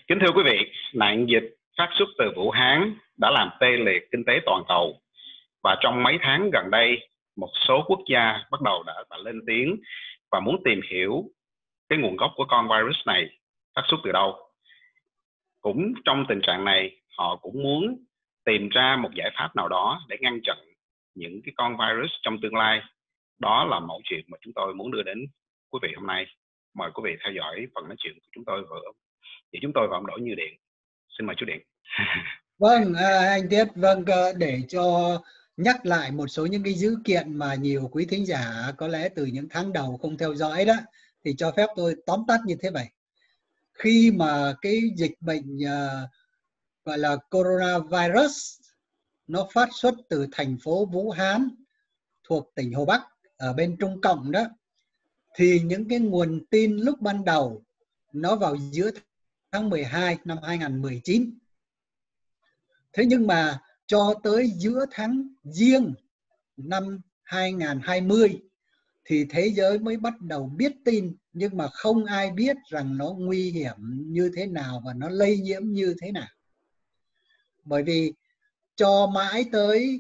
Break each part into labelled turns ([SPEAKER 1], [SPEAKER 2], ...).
[SPEAKER 1] Kính thưa quý vị, nạn dịch phát xuất từ Vũ Hán đã làm tê liệt kinh tế toàn cầu. Và trong mấy tháng gần đây, một số quốc gia bắt đầu đã lên tiếng và muốn tìm hiểu cái nguồn gốc của con virus này phát xuất từ đâu. Cũng trong tình trạng này, họ cũng muốn tìm ra một giải pháp nào đó để ngăn chặn những cái con virus trong tương lai. Đó là mẫu chuyện mà chúng tôi muốn đưa đến quý vị hôm nay. Mời quý vị theo dõi phần nói chuyện của chúng tôi vừa. Thì chúng tôi và ông Đỗ Như Điện. Xin mời chú Điện.
[SPEAKER 2] Vâng, anh Tiết, để cho nhắc lại một số những cái dữ kiện mà nhiều quý thính giả có lẽ từ những tháng đầu không theo dõi đó, thì cho phép tôi tóm tắt như thế vậy. Khi mà cái dịch bệnh gọi là coronavirus nó phát xuất từ thành phố Vũ Hán thuộc tỉnh Hồ Bắc ở bên Trung Cộng đó, thì những cái nguồn tin lúc ban đầu nó vào giữa tháng 12 năm 2019. Thế nhưng mà cho tới giữa tháng Giêng năm 2020 thì thế giới mới bắt đầu biết tin, nhưng mà không ai biết rằng nó nguy hiểm như thế nào và nó lây nhiễm như thế nào. Bởi vì cho mãi tới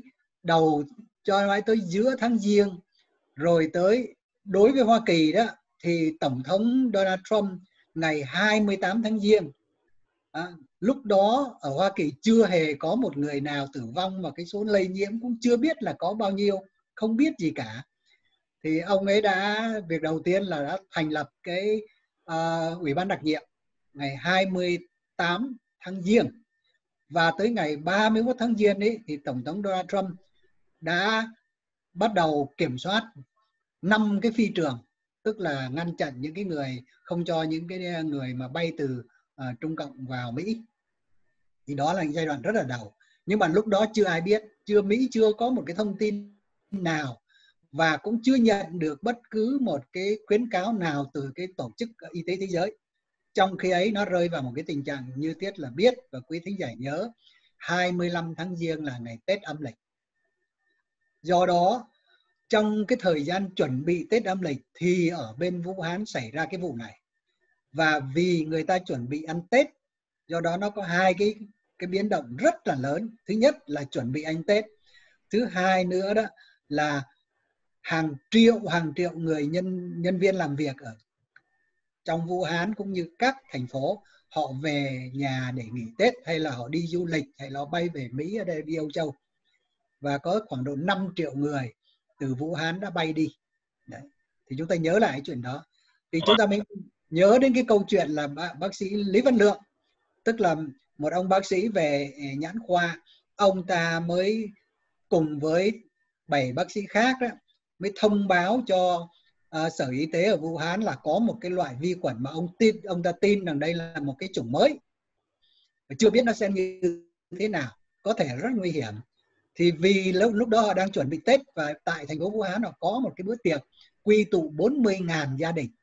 [SPEAKER 2] giữa tháng Giêng, rồi tới đối với Hoa Kỳ đó, thì Tổng thống Donald Trump ngày 28 tháng Giêng, lúc đó ở Hoa Kỳ chưa hề có một người nào tử vong, và cái số lây nhiễm cũng chưa biết là có bao nhiêu, không biết gì cả. Thì ông ấy việc đầu tiên là đã thành lập cái ủy ban đặc nhiệm ngày 28 tháng Giêng. Và tới ngày 31 tháng Giêng ấy, thì Tổng thống Donald Trump đã bắt đầu kiểm soát 5 cái phi trường, tức là ngăn chặn những cái người, không cho những cái người mà bay từ Trung Cộng vào Mỹ. Thì đó là giai đoạn rất là đầu. Nhưng mà lúc đó chưa ai biết, Mỹ chưa có một cái thông tin nào, và cũng chưa nhận được bất cứ một cái khuyến cáo nào từ cái Tổ chức Y tế Thế giới. Trong khi ấy nó rơi vào một cái tình trạng như Tiết là biết, và quý thính giả nhớ, 25 tháng Giêng là ngày Tết âm lịch. Do đó, trong cái thời gian chuẩn bị Tết âm lịch thì ở bên Vũ Hán xảy ra cái vụ này. Và vì người ta chuẩn bị ăn Tết, do đó nó có hai cái biến động rất là lớn. Thứ nhất là chuẩn bị ăn Tết. Thứ hai nữa đó là hàng triệu người nhân viên làm việc ở trong Vũ Hán cũng như các thành phố, họ về nhà để nghỉ Tết, hay là họ đi du lịch, hay là họ bay về Mỹ, ở đây đi Âu Châu. Và có khoảng độ 5 triệu người từ Vũ Hán đã bay đi. Đấy. Thì chúng ta nhớ lại cái chuyện đó. Thì chúng ta mới nhớ đến cái câu chuyện là bác sĩ Lý Văn Lượng, tức là một ông bác sĩ về nhãn khoa. Ông ta mới cùng với 7 bác sĩ khác đó, mới thông báo cho Sở Y tế ở Vũ Hán là có một cái loại vi khuẩn mà ông ta tin rằng đây là một cái chủng mới, chưa biết nó sẽ như thế nào, có thể rất nguy hiểm. Thì vì lúc đó họ đang chuẩn bị Tết, và tại thành phố Vũ Hán họ có một cái bữa tiệc quy tụ 40.000 gia đình.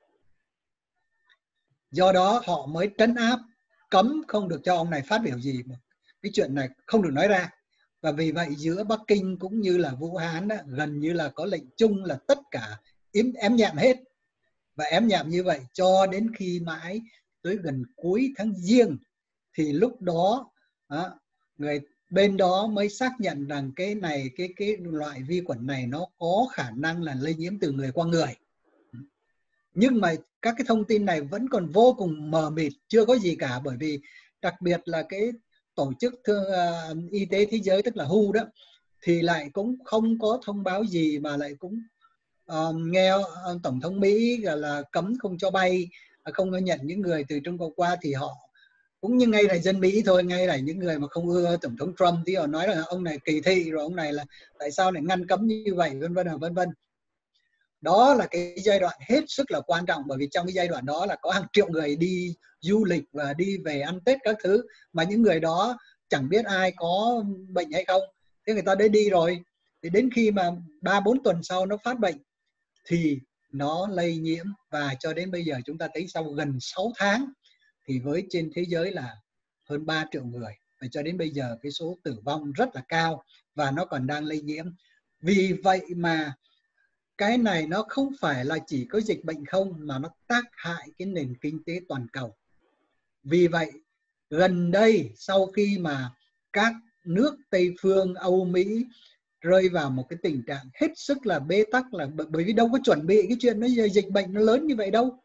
[SPEAKER 2] Do đó họ mới trấn áp, cấm không được cho ông này phát biểu gì, cái chuyện này không được nói ra. Và vì vậy giữa Bắc Kinh cũng như là Vũ Hán đó, gần như là có lệnh chung là tất cả ém nhẹm hết. Và ém nhẹm như vậy cho đến khi mãi tới gần cuối tháng Giêng, thì lúc đó người bên đó mới xác nhận rằng cái loại vi khuẩn này nó có khả năng là lây nhiễm từ người qua người. Nhưng mà các cái thông tin này vẫn còn vô cùng mờ mịt, chưa có gì cả. Bởi vì đặc biệt là cái Tổ chức Y tế Thế giới, tức là WHO đó, thì lại cũng không có thông báo gì, mà lại cũng nghe Tổng thống Mỹ là cấm không cho bay, không có nhận những người từ Trung Quốc qua. Thì họ cũng như ngay là dân Mỹ thôi, ngay là những người mà không ưa Tổng thống Trump thì họ nói là ông này kỳ thị, rồi ông này là tại sao lại ngăn cấm như vậy, vân vân vân vân. Đó là cái giai đoạn hết sức là quan trọng, bởi vì trong cái giai đoạn đó là có hàng triệu người đi du lịch và đi về ăn Tết các thứ, mà những người đó chẳng biết ai có bệnh hay không. Thế người ta đi rồi, thì đến khi mà 3-4 tuần sau nó phát bệnh thì nó lây nhiễm. Và cho đến bây giờ chúng ta thấy sau gần 6 tháng thì với trên thế giới là hơn 3 triệu người. Và cho đến bây giờ cái số tử vong rất là cao, và nó còn đang lây nhiễm. Vì vậy mà cái này nó không phải là chỉ có dịch bệnh không, mà nó tác hại cái nền kinh tế toàn cầu. Vì vậy gần đây sau khi mà các nước Tây phương Âu Mỹ rơi vào một cái tình trạng hết sức là bế tắc, là bởi vì đâu có chuẩn bị cái chuyện nó dịch bệnh nó lớn như vậy đâu.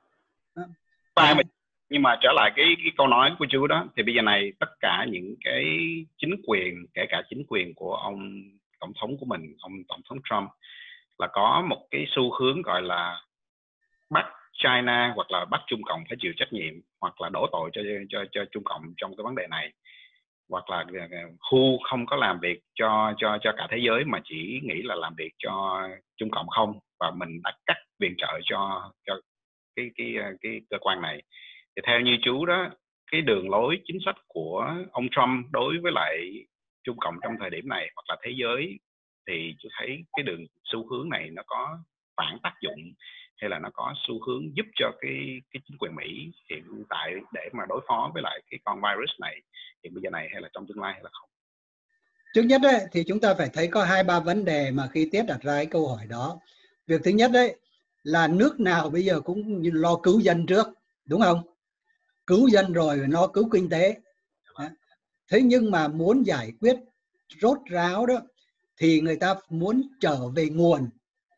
[SPEAKER 1] Nhưng mà trở lại cái câu nói của chú đó, thì bây giờ này tất cả những cái chính quyền, kể cả chính quyền của ông tổng thống của mình, ông tổng thống Trump, là có một cái xu hướng gọi là bắt China hoặc là bắt Trung Cộng phải chịu trách nhiệm, hoặc là đổ tội cho Trung Cộng trong cái vấn đề này, hoặc là WHO không có làm việc cho cả thế giới mà chỉ nghĩ là làm việc cho Trung Cộng không, và mình đã cắt viện trợ cho cái cơ quan này. Thì theo như chú đó, cái đường lối chính sách của ông Trump đối với lại Trung Cộng trong thời điểm này hoặc là thế giới, thì chú thấy cái đường xu hướng này nó có phản tác dụng, hay là nó có xu hướng giúp cho cái chính quyền Mỹ hiện tại để mà đối phó với lại cái con virus này hiện bây giờ này, hay là trong tương lai, hay là không?
[SPEAKER 2] Trước nhất đấy, thì chúng ta phải thấy có 2-3 vấn đề mà khi Tiết đặt ra cái câu hỏi đó. Việc thứ nhất đấy là nước nào bây giờ cũng lo cứu dân trước, đúng không? Cứu dân rồi nó cứu kinh tế. Thế nhưng mà muốn giải quyết rốt ráo đó thì người ta muốn trở về nguồn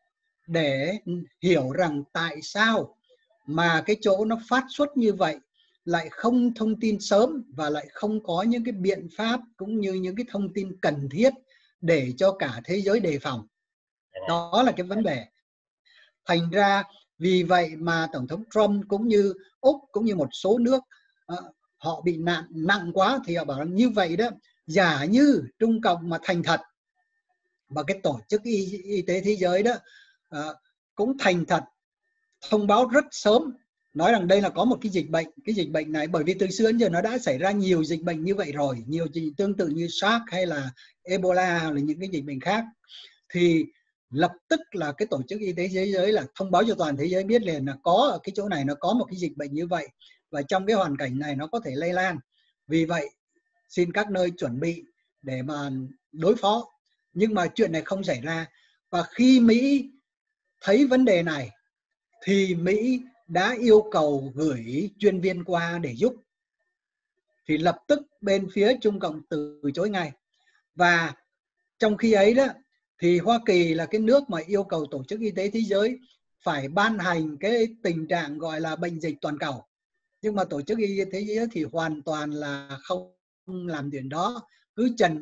[SPEAKER 2] để hiểu rằng tại sao mà cái chỗ nó phát xuất như vậy lại không thông tin sớm và lại không có những cái biện pháp cũng như những cái thông tin cần thiết để cho cả thế giới đề phòng. Đó là cái vấn đề. Thành ra vì vậy mà Tổng thống Trump cũng như Úc cũng như một số nước họ bị nặng quá, thì họ bảo như vậy đó, giả như Trung Cộng mà thành thật, và cái tổ chức y tế thế giới đó cũng thành thật thông báo rất sớm, nói rằng đây là có một cái dịch bệnh này, bởi vì từ xưa đến giờ nó đã xảy ra nhiều dịch bệnh như vậy rồi, nhiều dịch tương tự như SARS hay là Ebola hay là những cái dịch bệnh khác, thì lập tức là cái tổ chức y tế thế giới là thông báo cho toàn thế giới biết liền là có ở cái chỗ này nó có một cái dịch bệnh như vậy, và trong cái hoàn cảnh này nó có thể lây lan, vì vậy xin các nơi chuẩn bị để mà đối phó. Nhưng mà chuyện này không xảy ra, và khi Mỹ thấy vấn đề này thì Mỹ đã yêu cầu gửi chuyên viên qua để giúp, thì lập tức bên phía Trung Cộng từ chối ngay. Và trong khi ấy đó thì Hoa Kỳ là cái nước mà yêu cầu Tổ chức Y tế Thế giới phải ban hành cái tình trạng gọi là bệnh dịch toàn cầu, nhưng mà Tổ chức Y tế Thế giới thì hoàn toàn là không làm chuyện đó, cứ chần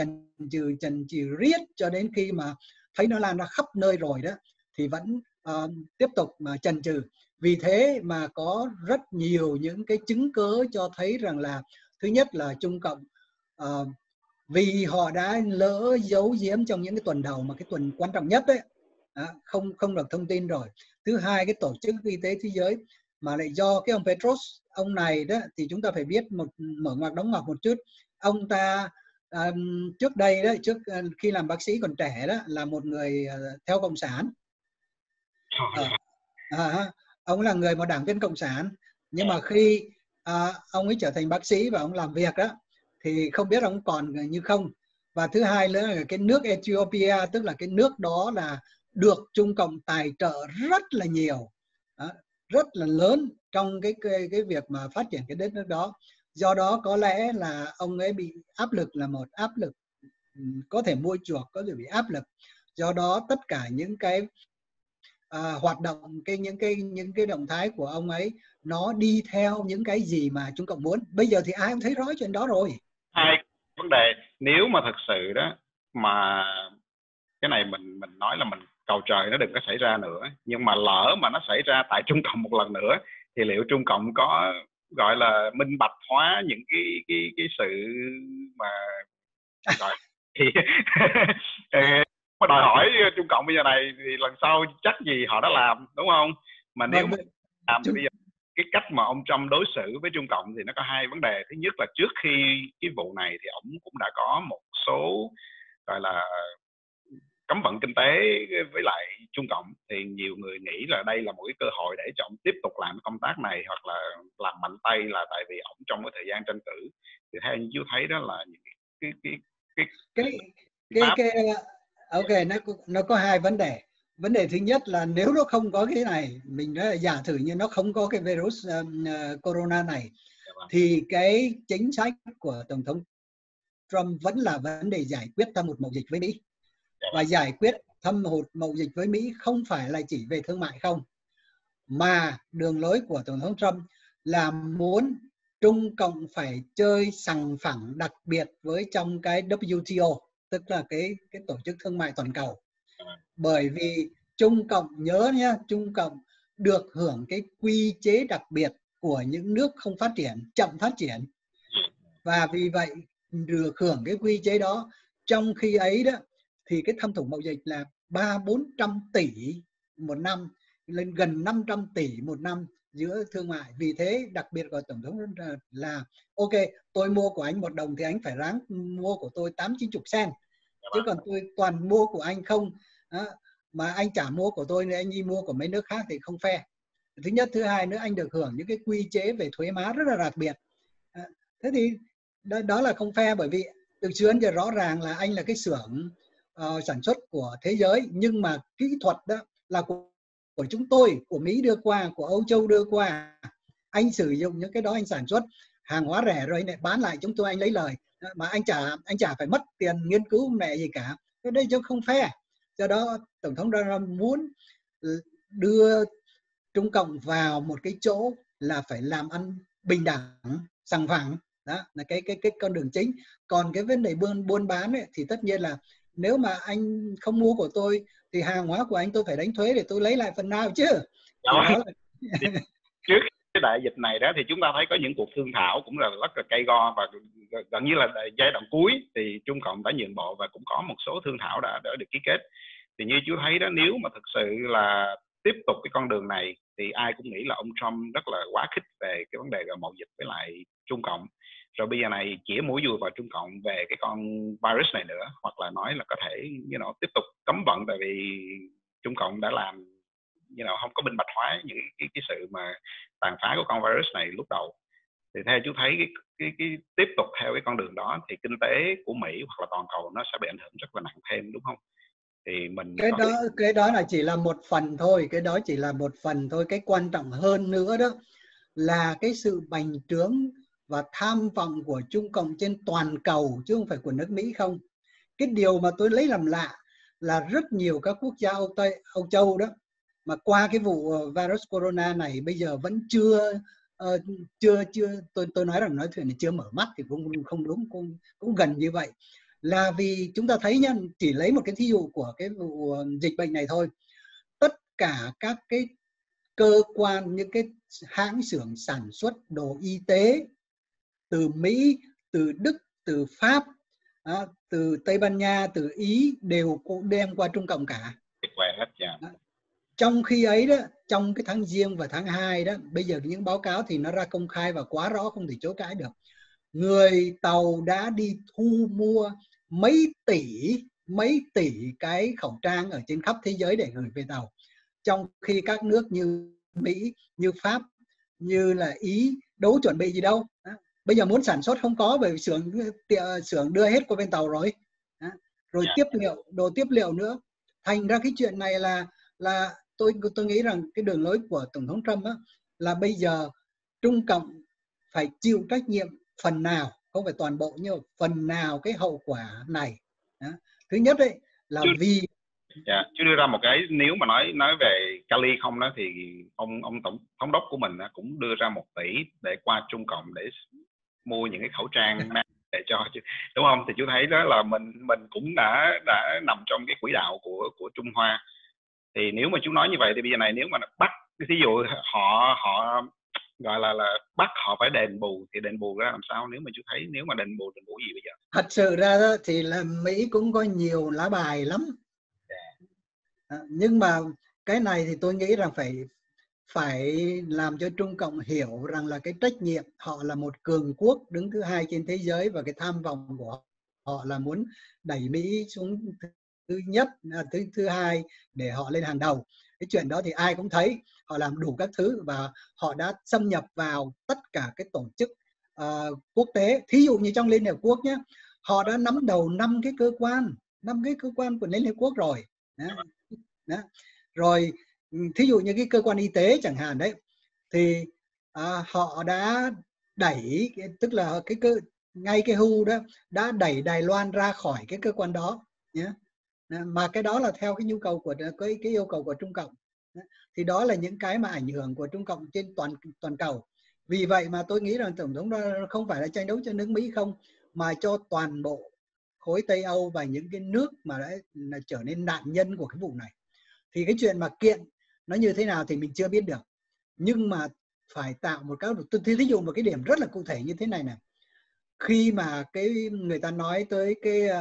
[SPEAKER 2] chừ riết cho đến khi mà thấy nó lan ra khắp nơi rồi đó thì vẫn tiếp tục mà chần chừ. Vì thế mà có rất nhiều những cái chứng cớ cho thấy rằng là thứ nhất là Trung Cộng vì họ đã lỡ giấu giếm trong những cái tuần đầu mà cái tuần quan trọng nhất đấy không được thông tin rồi. Thứ hai, cái Tổ chức Y tế Thế giới mà lại do cái ông Tedros, ông này đó thì chúng ta phải biết mở ngoặc đóng ngoặc một chút. Ông ta trước đây đó, trước khi làm bác sĩ còn trẻ đó, là một người theo cộng sản. Ông là người một đảng viên cộng sản, nhưng mà khi ông ấy trở thành bác sĩ và ông làm việc đó thì không biết ông còn như không. Và thứ hai nữa là cái nước Ethiopia, tức là cái nước đó là được Trung Cộng tài trợ rất là nhiều, rất là lớn trong cái việc mà phát triển cái đất nước đó. Do đó có lẽ là ông ấy bị áp lực, là một áp lực có thể mua chuộc, có thể bị áp lực. Do đó tất cả những cái hoạt động, những cái động thái của ông ấy nó đi theo những cái gì mà Trung Cộng muốn. Bây giờ thì ai cũng thấy rõ chuyện đó rồi.
[SPEAKER 1] Hai vấn đề, nếu mà thật sự đó mà cái này mình nói là mình cầu trời nó đừng có xảy ra nữa, nhưng mà lỡ mà nó xảy ra tại Trung Cộng một lần nữa thì liệu Trung Cộng có gọi là minh bạch hóa những cái sự mà gọi thì đòi hỏi Trung Cộng bây giờ này thì lần sau chắc gì họ đã làm, đúng không? Mà nếu mà làm thì bây giờ cái cách mà ông Trump đối xử với Trung Cộng thì nó có hai vấn đề. Thứ nhất là trước khi cái vụ này thì ông cũng đã có một số gọi là cấm vận kinh tế với lại Trung Cộng, thì nhiều người nghĩ là đây là một cái cơ hội để cho ông tiếp tục làm công tác này, hoặc là làm mạnh tay, là tại vì ông trong cái thời gian tranh cử. Thì theo như chú thấy đó là những
[SPEAKER 2] ok, nó có hai vấn đề. Vấn đề thứ nhất là nếu nó không có cái này, mình nói là giả thử như nó không có cái virus corona này, thì cái chính sách của Tổng thống Trump vẫn là vấn đề giải quyết thâm hụt mậu dịch với Mỹ. Và giải quyết thâm hụt mậu dịch với Mỹ không phải là chỉ về thương mại không, mà đường lối của Tổng thống Trump là muốn Trung Cộng phải chơi sòng phẳng đặc biệt với trong cái WTO, tức là cái tổ chức thương mại toàn cầu. Bởi vì Trung Cộng, nhớ nhé, Trung Cộng được hưởng cái quy chế đặc biệt của những nước không phát triển, chậm phát triển. Và vì vậy được hưởng cái quy chế đó, trong khi ấy đó thì cái thâm hụt mậu dịch là 300-400 tỷ một năm, lên gần 500 tỷ một năm giữa thương mại. Vì thế đặc biệt của Tổng thống là ok, tôi mua của anh 1 đồng thì anh phải ráng mua của tôi 80-90 cent, chứ còn tôi toàn mua của anh không đó, mà anh chả mua của tôi nên anh đi mua của mấy nước khác thì không fair. Thứ nhất, thứ hai nữa, anh được hưởng những cái quy chế về thuế má rất là đặc biệt. Thế thì đó là không fair, bởi vì từ xưa đến giờ rõ ràng là anh là cái xưởng sản xuất của thế giới, nhưng mà kỹ thuật đó là của chúng tôi, của Mỹ đưa qua, của Âu Châu đưa qua. Anh sử dụng những cái đó, anh sản xuất hàng hóa rẻ rồi anh lại bán lại chúng tôi, anh lấy lời, mà anh chả phải mất tiền nghiên cứu mẹ gì cả. Cái đây chứ không fair. Do đó Tổng thống Donald Trump muốn đưa Trung Cộng vào một cái chỗ là phải làm ăn bình đẳng, sòng phẳng. Đó là cái con đường chính. Còn cái vấn đề buôn bán ấy, thì tất nhiên là nếu mà anh không mua của tôi thì hàng hóa của anh tôi phải đánh thuế để tôi lấy lại phần nào chứ. Đó là...
[SPEAKER 1] Trước cái đại dịch này đó thì chúng ta thấy có những cuộc thương thảo cũng là rất là cay go, và gần như là giai đoạn cuối thì Trung Cộng đã nhượng bộ và cũng có một số thương thảo đã được ký kết. Thì như chú thấy đó, nếu mà thực sự là tiếp tục cái con đường này thì ai cũng nghĩ là ông Trump rất là quá khích về cái vấn đề mậu dịch với lại Trung Cộng. Rồi bây giờ này chỉ mũi dùi vào Trung Cộng về cái con virus này nữa, hoặc là nói là có thể tiếp tục cấm vận, tại vì Trung Cộng đã làm không có minh bạch hóa những cái sự mà tàn phá của con virus này lúc đầu. Thì theo chú thấy cái tiếp tục theo cái con đường đó thì kinh tế của Mỹ hoặc là toàn cầu nó sẽ bị ảnh hưởng rất là nặng thêm, đúng không? Thì mình
[SPEAKER 2] cái đó là chỉ là một phần thôi, cái đó chỉ là một phần thôi. Cái quan trọng hơn nữa đó là cái sự bành trướng và tham vọng của Trung Cộng trên toàn cầu, chứ không phải của nước Mỹ không. Cái điều mà tôi lấy làm lạ là rất nhiều các quốc gia Âu Châu đó mà qua cái vụ virus corona này bây giờ vẫn chưa tôi nói rằng nói chuyện này chưa mở mắt thì cũng không đúng, cũng gần như vậy. Là vì chúng ta thấy nhá, chỉ lấy một cái thí dụ của cái vụ dịch bệnh này thôi, tất cả các cái cơ quan, những cái hãng xưởng sản xuất đồ y tế từ Mỹ, từ Đức, từ Pháp, từ Tây Ban Nha, từ Ý đều cũng đem qua Trung Cộng cả. Trong khi ấy đó, trong cái tháng Giêng và tháng 2 đó, bây giờ những báo cáo thì nó ra công khai và quá rõ, không thể chối cãi được. Người Tàu đã đi thu mua mấy tỷ cái khẩu trang ở trên khắp thế giới để gửi về Tàu. Trong khi các nước như Mỹ, như Pháp, như là Ý đâu chuẩn bị gì đâu. Bây giờ muốn sản xuất không có, bởi vì xưởng đưa hết qua bên Tàu rồi. Rồi đồ tiếp liệu nữa. Thành ra cái chuyện này là tôi nghĩ rằng cái đường lối của Tổng thống Trump là bây giờ Trung Cộng phải chịu trách nhiệm phần nào, không phải toàn bộ nhưng phần nào cái hậu quả này. Thứ nhất đấy là vì
[SPEAKER 1] chứ đưa ra một cái, nếu mà nói về Cali không đó, thì ông tổng thống đốc của mình cũng đưa ra 1 tỷ để qua Trung Cộng để mua những cái khẩu trang để cho, đúng không? Thì chú thấy đó là mình cũng đã nằm trong cái quỹ đạo của Trung Hoa. Thì nếu mà chú nói như vậy thì bây giờ này nếu mà bắt, ví dụ họ gọi là bắt họ phải đền bù, thì đền bù ra làm sao? Nếu mà chú thấy nếu mà đền bù gì bây giờ?
[SPEAKER 2] Thật sự ra đó thì là Mỹ cũng có nhiều lá bài lắm. Nhưng mà cái này thì tôi nghĩ rằng phải làm cho Trung Cộng hiểu rằng là cái trách nhiệm, họ là một cường quốc đứng thứ 2 trên thế giới, và cái tham vọng của họ là muốn đẩy Mỹ xuống thứ nhất, thứ 2 để họ lên hàng đầu. Cái chuyện đó thì ai cũng thấy, họ làm đủ các thứ và họ đã xâm nhập vào tất cả cái tổ chức quốc tế. Thí dụ như trong Liên Hiệp Quốc nhé, họ đã nắm đầu 5 cái cơ quan của Liên Hiệp Quốc rồi. Đó. Rồi thí dụ như cái cơ quan y tế chẳng hạn đấy, thì họ đã đẩy, tức là ngay cái WHO đó đã đẩy Đài Loan ra khỏi cái cơ quan đó nhé. Mà cái đó là theo cái nhu cầu của cái yêu cầu của Trung Cộng. Thì đó là những cái mà ảnh hưởng của Trung Cộng trên toàn cầu. Vì vậy mà tôi nghĩ rằng tổng thống đó không phải là tranh đấu cho nước Mỹ không, mà cho toàn bộ khối Tây Âu và những cái nước mà đã trở nên nạn nhân của cái vụ này. Thì cái chuyện mà kiện nó như thế nào thì mình chưa biết được, nhưng mà phải tạo một cái, tôi thí dụ một cái điểm rất là cụ thể như thế này này. Khi mà cái người ta nói tới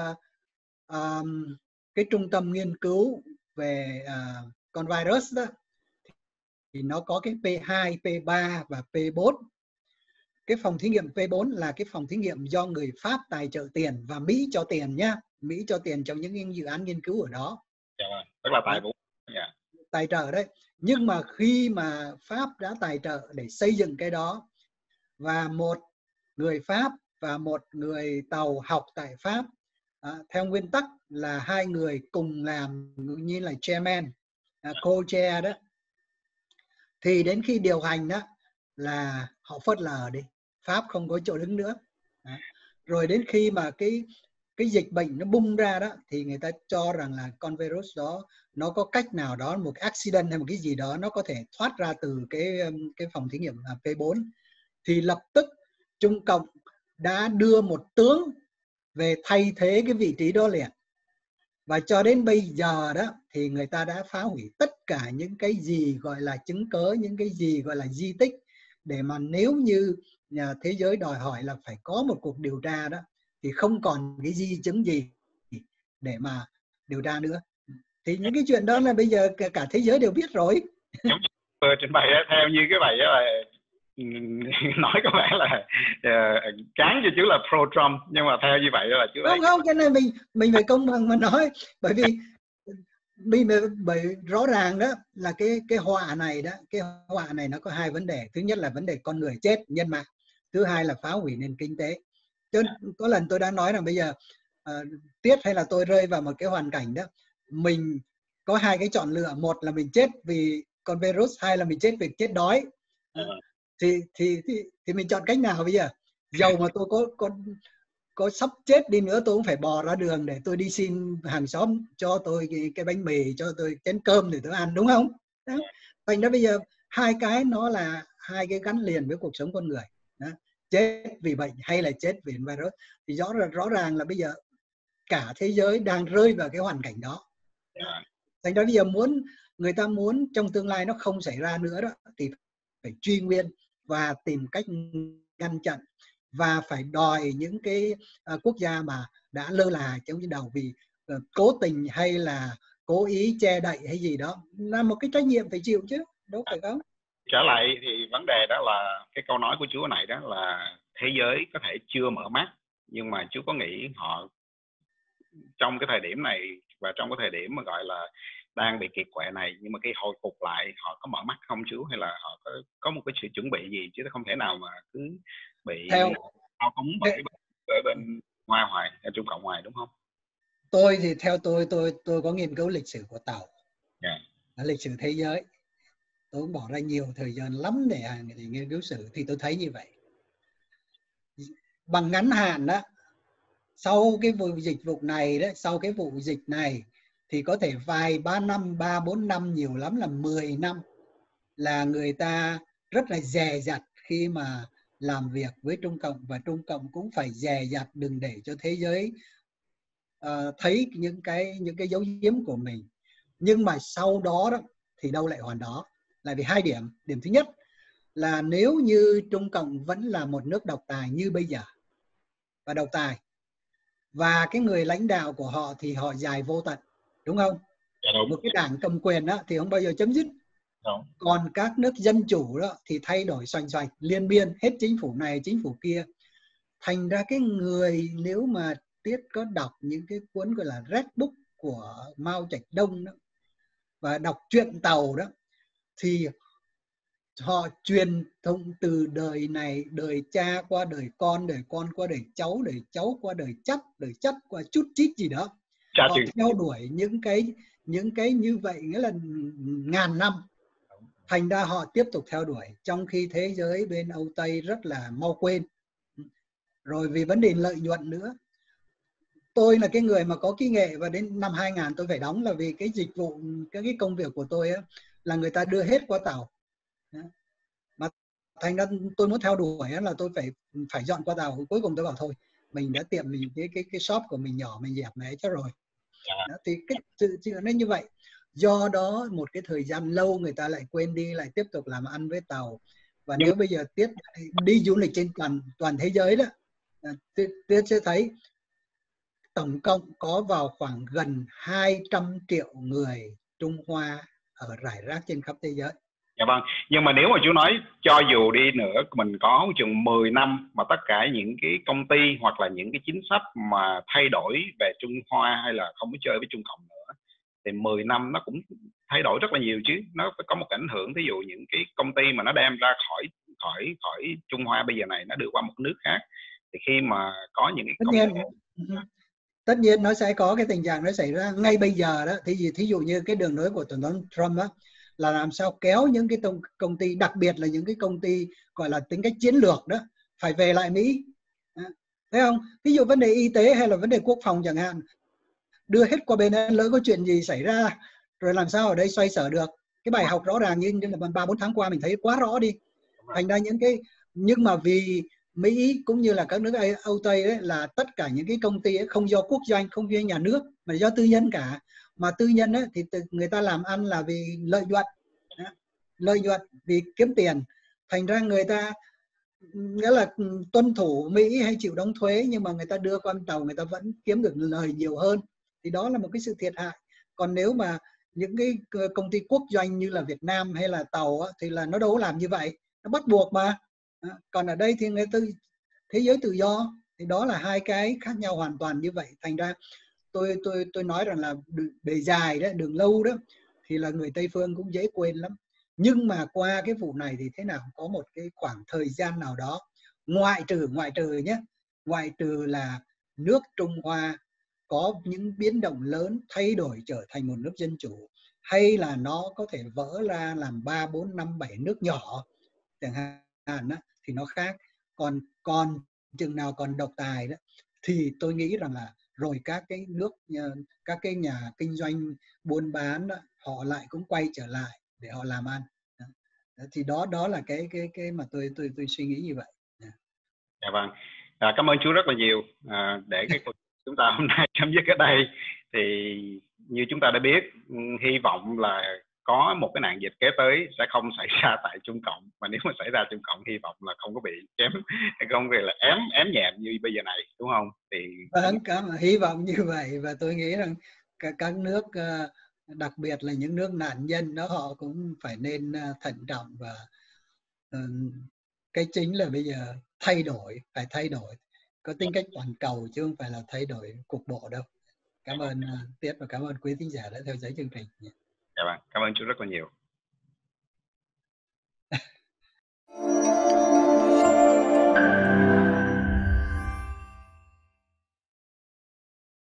[SPEAKER 2] cái trung tâm nghiên cứu về con virus đó, thì nó có cái P2, P3 và P4. Cái phòng thí nghiệm P4 là cái phòng thí nghiệm do người Pháp tài trợ tiền, và Mỹ cho tiền nhá, Mỹ cho tiền trong những dự án nghiên cứu ở đó.
[SPEAKER 1] Tức là tài vốn.
[SPEAKER 2] Tài trợ đấy. Nhưng mà khi mà Pháp đã tài trợ để xây dựng cái đó, và một người Pháp và một người Tàu học tại Pháp, theo nguyên tắc là hai người cùng làm như là chairman, co-chair đó, thì đến khi điều hành đó là họ phớt lờ đi, Pháp không có chỗ đứng nữa. Rồi đến khi mà cái dịch bệnh nó bung ra đó, thì người ta cho rằng là con virus đó nó có cách nào đó, một accident hay một cái gì đó, nó có thể thoát ra từ cái phòng thí nghiệm P4. Thì lập tức Trung Cộng đã đưa một tướng về thay thế cái vị trí đó liền. Và cho đến bây giờ đó thì người ta đã phá hủy tất cả những cái gì gọi là chứng cớ, những cái gì gọi là di tích, để mà nếu như thế giới đòi hỏi là phải có một cuộc điều tra đó, thì không còn cái di chứng gì để mà điều tra nữa. Thì những cái chuyện đó là bây giờ cả thế giới đều biết rồi.
[SPEAKER 1] Trình bày theo như cái bài đó là nói có vẻ là cán cho chú là pro Trump, nhưng mà theo như vậy là chú
[SPEAKER 2] không, cái này mình phải công bằng mà nói, bởi vì bởi rõ ràng đó là cái họa này đó, cái họa này nó có hai vấn đề. Thứ nhất là vấn đề con người chết, nhân mạng. Thứ hai là phá hủy nền kinh tế. Cho có lần tôi đã nói rằng bây giờ Tiết hay là tôi rơi vào một cái hoàn cảnh đó, mình có hai cái chọn lựa, một là mình chết vì con virus, hai là mình chết vì chết đói. Thì mình chọn cách nào bây giờ? Dầu mà tôi có sắp chết đi nữa, tôi cũng phải bò ra đường để tôi đi xin hàng xóm cho tôi cái bánh mì, cho tôi chén cơm để tôi ăn, đúng không? Đó. Thành ra bây giờ hai cái nó là hai cái gắn liền với cuộc sống con người. Đó. Chết vì bệnh hay là chết vì virus, thì rõ ràng là bây giờ cả thế giới đang rơi vào cái hoàn cảnh đó. Thành ra bây giờ người ta muốn trong tương lai nó không xảy ra nữa đó, thì phải truy nguyên và tìm cách ngăn chặn, và phải đòi những cái quốc gia mà đã lơ là chống trên đầu vì cố tình hay là cố ý che đậy hay gì đó, là một cái trách nhiệm phải chịu chứ, đâu phải không?
[SPEAKER 1] Trở lại thì vấn đề đó là cái câu nói của chú này đó là thế giới có thể chưa mở mắt, nhưng mà chú có nghĩ họ trong cái thời điểm này và trong cái thời điểm mà gọi là đang bị kiệt quệ này, nhưng mà cái hồi phục lại họ có mở mắt không chú, hay là họ có một cái sự chuẩn bị gì, chứ không thể nào mà cứ bị thao túng bởi bên ngoài hoài, ở Trung Cộng hoài, đúng không?
[SPEAKER 2] Tôi thì theo tôi có nghiên cứu lịch sử của Tàu, lịch sử thế giới. Tôi cũng bỏ ra nhiều thời gian lắm để nghiên cứu sử, thì tôi thấy như vậy. Bằng ngắn hạn đó, sau cái vụ dịch này đó, sau cái vụ dịch này thì có thể vài 3-4 năm, nhiều lắm là 10 năm là người ta rất là dè dặt khi mà làm việc với Trung Cộng, và Trung Cộng cũng phải dè dặt đừng để cho thế giới thấy những cái dấu diếm của mình. Nhưng mà sau đó thì đâu lại hoàn đó, là vì hai điểm. Điểm thứ nhất là nếu như Trung Cộng vẫn là một nước độc tài như bây giờ, và độc tài, và cái người lãnh đạo của họ thì họ dài vô tận, đúng không? Một cái đảng cầm quyền đó thì không bao giờ chấm dứt. Còn các nước dân chủ đó thì thay đổi xoành xoạch liên miên, hết chính phủ này chính phủ kia. Thành ra cái người, nếu mà Tiết có đọc những cái cuốn gọi là Red Book của Mao Trạch Đông đó, và đọc truyện Tàu đó, thì họ truyền thông từ đời này, đời cha qua đời con qua đời cháu qua đời chắc qua chút chít gì đó. Họ theo đuổi những cái như vậy, nghĩa là ngàn năm. Thành ra họ tiếp tục theo đuổi, trong khi thế giới bên Âu Tây rất là mau quên. Rồi vì vấn đề lợi nhuận nữa. Tôi là cái người mà có kỹ nghệ và đến năm 2000 tôi phải đóng, là vì cái dịch vụ, cái công việc của tôi á, là người ta đưa hết qua tàu. Mà thành ra tôi muốn theo đuổi là tôi phải dọn qua tàu. Cuối cùng tôi bảo thôi, mình đã tiệm mình cái shop của mình nhỏ, mình dẹp mẹ cho rồi. Đó, thì cái chuyện nó như vậy. Do đó một cái thời gian lâu người ta lại quên đi, lại tiếp tục làm ăn với tàu. Và nếu bây giờ đi du lịch trên toàn thế giới đó, tôi sẽ thấy tổng cộng có vào khoảng gần 200 triệu người Trung Hoa ở rải rác trên khắp thế giới.
[SPEAKER 1] Dạ vâng, nhưng mà nếu mà chú nói cho dù đi nữa mình có chừng 10 năm mà tất cả những cái công ty hoặc là những cái chính sách mà thay đổi về Trung Hoa hay là không có chơi với Trung Cộng nữa, thì 10 năm nó cũng thay đổi rất là nhiều chứ. Nó phải có một ảnh hưởng, thí dụ những cái công ty mà nó đem ra khỏi Trung Hoa bây giờ này, nó đưa qua một nước khác, thì khi mà có những cái công nghệ...
[SPEAKER 2] Tất nhiên nó sẽ có cái tình trạng nó xảy ra ngay bây giờ đó. Thí dụ như cái đường lối của Tổng thống Trump đó, là làm sao kéo những cái công ty, đặc biệt là những cái công ty gọi là tính cách chiến lược đó, phải về lại Mỹ. Thấy không? Ví dụ vấn đề y tế hay là vấn đề quốc phòng chẳng hạn, đưa hết qua bên ấy, lỡ có chuyện gì xảy ra rồi làm sao ở đây xoay sở được. Cái bài học rõ ràng như là 3-4 tháng qua mình thấy quá rõ đi. Thành ra nhưng mà vì Mỹ cũng như là các nước Âu Tây đấy, là tất cả những cái công ty ấy không do quốc doanh, không do nhà nước, mà do tư nhân cả. Mà tư nhân ấy, thì người ta làm ăn là vì lợi nhuận, vì kiếm tiền. Thành ra người ta nghĩa là tuân thủ Mỹ hay chịu đóng thuế, nhưng mà người ta đưa qua tàu người ta vẫn kiếm được lời nhiều hơn. Thì đó là một cái sự thiệt hại. Còn nếu mà những cái công ty quốc doanh như là Việt Nam hay là tàu á, thì là nó đâu có làm như vậy, nó bắt buộc mà. Còn ở đây thì thế giới tự do, thì đó là hai cái khác nhau hoàn toàn như vậy. Thành ra tôi nói rằng là bề dài đó, đường lâu đó, thì là người Tây phương cũng dễ quên lắm. Nhưng mà qua cái vụ này thì thế nào có một cái khoảng thời gian nào đó, ngoại trừ nhé, ngoại trừ là nước Trung Hoa có những biến động lớn, thay đổi trở thành một nước dân chủ, hay là nó có thể vỡ ra làm 3, 4, 5, 7 nước nhỏ chẳng hạn đó, thì nó khác. Còn chừng nào còn độc tài đó, thì tôi nghĩ rằng là rồi các cái nước, các cái nhà kinh doanh buôn bán đó, họ lại cũng quay trở lại để họ làm ăn. Thì đó là cái mà tôi suy nghĩ như vậy.
[SPEAKER 1] Dạ vâng, cảm ơn chú rất là nhiều. Để cái cuộc chúng ta hôm nay chấm dứt ở đây, thì như chúng ta đã biết, hy vọng là có một cái nạn dịch kế tới sẽ không xảy ra tại Trung Cộng, mà nếu mà xảy ra Trung Cộng hy vọng là không có bị chém, không bị là ém nhẹm như bây giờ này, đúng không? Thì
[SPEAKER 2] hy vọng như vậy. Và tôi nghĩ rằng các nước, đặc biệt là những nước nạn nhân đó, họ cũng phải nên thận trọng. Và cái chính là bây giờ phải thay đổi có tính cách toàn cầu, chứ không phải là thay đổi cục bộ đâu. Cảm ơn Tiết và cảm ơn quý thính giả đã theo dõi chương trình.
[SPEAKER 1] Dạ vâng, cảm ơn chú rất là nhiều.